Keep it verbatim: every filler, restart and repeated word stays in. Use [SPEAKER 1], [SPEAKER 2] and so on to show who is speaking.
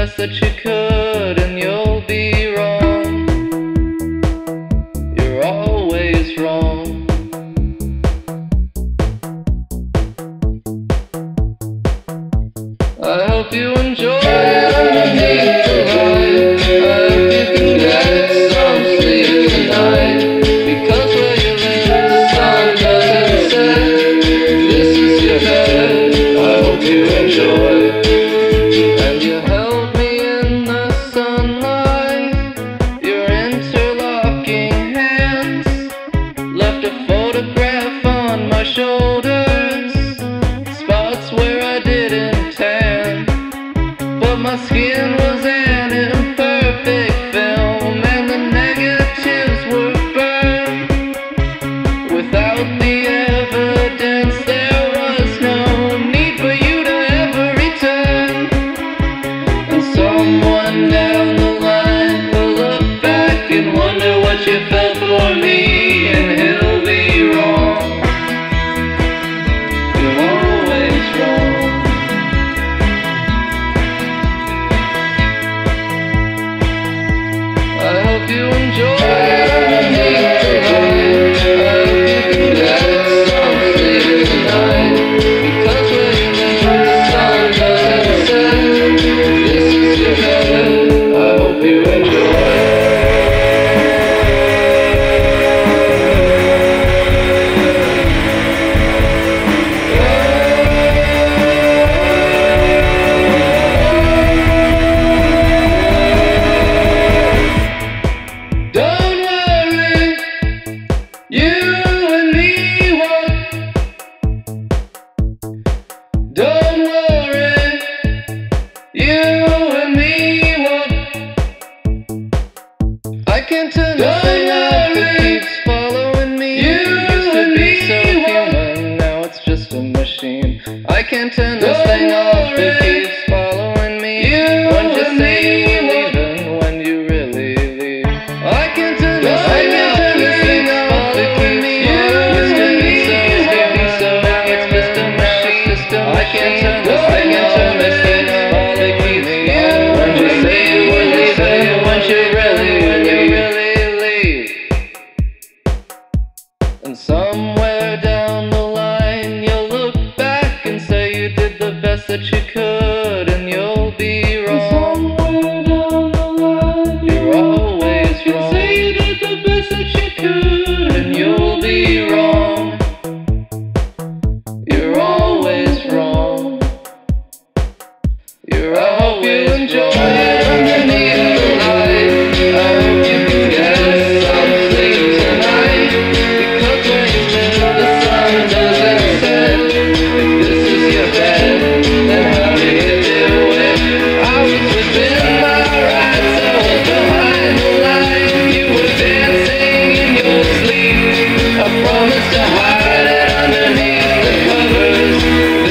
[SPEAKER 1] best that you could, and you'll be wrong. You're always wrong. I hope you enjoy it underneath the light. I hope you can get some sleep tonight, because where you live the sun doesn't set. This is your bed, I hope you enjoy. And you held me in the sunlight, your interlocking hands left a photograph on my shoulders, spots where I didn't tan. But my skin was an imperfect film, and the negatives were burned. Without the evidence, there was no need for you to ever return. And someone down the line will look back and wonder what you felt for me, and he'll be wrong. You're always wrong. I hope you enjoy it underneath the light. I hope you can get some sleep tonight, because where you live the sun doesn't set. This is your bed, I hope you enjoy. Don't worry, you and me won't. I can't turn the thing off that keeps following me. You used to be so human, now it's just a machine. I can't turn this thing off that keeps following me. Won't you say you were leaving when you really leave? I can't turn this thing off that keeps following me. Used to be so happy, so now it's just a machine. I can't turn this thing off, I can't turn this thing off that keeps following me. Won't you say you were leaving? Won't you really, when you really leave? And somewhere down the line you'll look back and say you did the best that you could, and you'll be wrong. Somewhere down the line you're always wrong. Say you did the best that you could, and you'll be wrong. You're always wrong. You're I hope you enjoy it underneath the light. I hope you can get some sleep tonight, because where you live the sun doesn't set. If this is your bed, then how do you do it? I was within my rights, I was behind the line. You were dancing in your sleep. I promised to hide it underneath the covers.